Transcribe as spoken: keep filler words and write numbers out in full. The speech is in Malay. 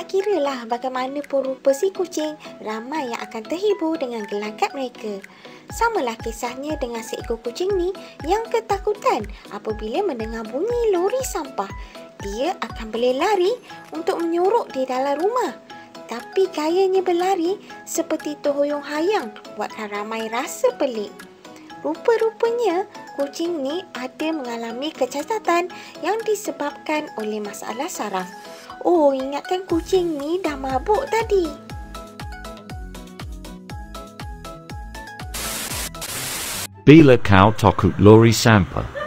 Tak kiralah bagaimanapun rupa si kucing, ramai yang akan terhibur dengan gelagat mereka. Samalah kisahnya dengan seekor kucing ni yang ketakutan apabila mendengar bunyi lori sampah. Dia akan berlari untuk menyorok di dalam rumah. Tapi gayanya berlari seperti terhuyung hayang buatkan ramai rasa pelik. Rupa-rupanya kucing ni ada mengalami kecacatan yang disebabkan oleh masalah saraf. Oh, ingatkan kucing ni dah mabuk tadi. Bila kau takut lori sampah?